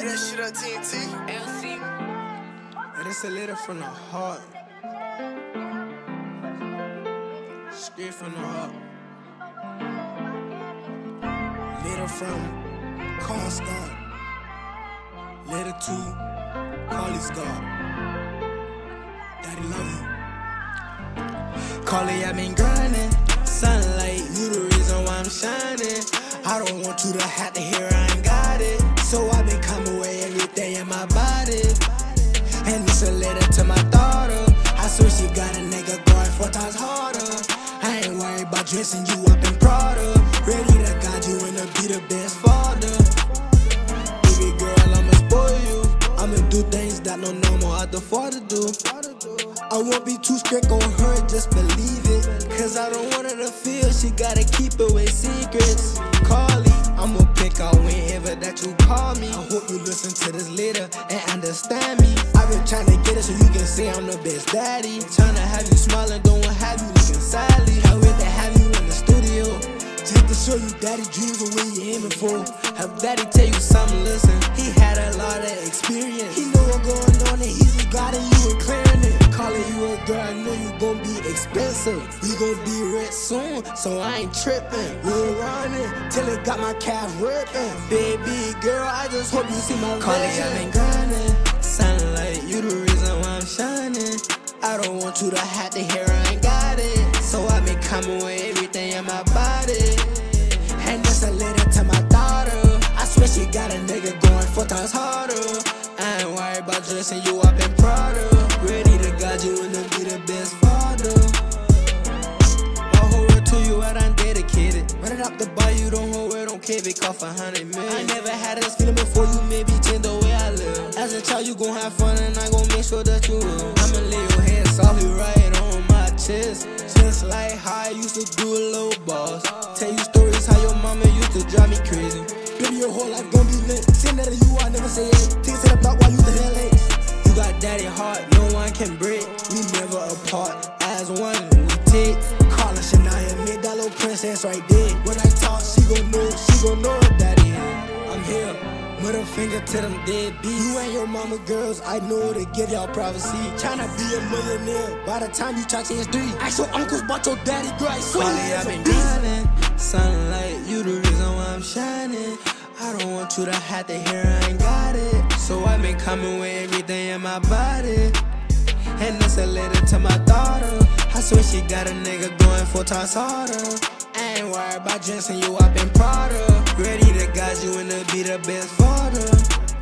that shit up, TNT. LC. And it's a letter from the heart. Straight from the heart. Letter from Carl Scott. Letter to Carly Scott. Daddy love you. Carly, I've been grinding. Sunlight, you the reason why I'm shining. I don't want you to have to hear I ain't got it. So I've been coming with everything in my body. And it's a letter to my daughter. I swear she got a nigga going 4 times harder. I ain't worried about dressing you up in Prada. Ready to guide you and to be the best father. Baby girl, I'ma spoil you. I'ma do things that no normal other father do. I won't be too strict on her, just believe it. Cause I don't want her to feel she gotta keep away secrets. Carly, I'ma pick out whenever that you call me. I hope you listen to this later and understand me. I've been trying to get it so you can say I'm the best daddy. Trying to have you smiling, don't want to have you looking sadly. Can't wait to have you in the studio, just to show you daddy dreams are what you aiming for. Have daddy tell you something, listen. He had a lot of experience. He know what's going on and he just got it, you and clearing it. Calling you a girl, I know you gon' be expensive. We gon' be rich soon, so I ain't trippin'. We're running till it got my calf rippin'. Baby girl, I just hope you see my Carly, I've been grinding. Sunlight, you the reason why I'm shining. I don't want you to have to hear I ain't got it. So I've been coming with everything in my body. And that's a letter to my daughter. I swear she got a nigga going 4 times harder. I ain't worried about dressing you up in Prada. Ready to guide you and to be the best father. My whole world to you, I done dedicated. Run it up the bar, you don't hold word, don't care, it cost 100 million. I never had this feeling before, you maybe change the way I live. As a child, you gon' have fun and I gon' make sure that you will. I'ma lay your head softly right on my chest. Just like how I used to do a low boss. Tell you stories how your mama used to drive me crazy. Baby, your whole life gon' be lit. Saying that to you, I never say it. Take it to the block while you the hell late. You got daddy heart, no one can break. We never apart, as one we take. Carla Shania, made that little princess right there. When I talk, she gon' know her daddy here. I'm here, middle finger to them deadbeats. You and your mama girls, I know to give y'all privacy. Tryna be a millionaire, by the time you touch age 3. Ask your uncles about your daddy, girl, I swear I've been grinding. Sunlight, you the reason why I'm shining. I don't want you to have to hear I ain't got it. So I've been coming with everything in my body. And it's a letter to my daughter. I swear she got a nigga going 4 times harder. I ain't worried about dressing you up in Prada. Ready to guide you and to be the best father.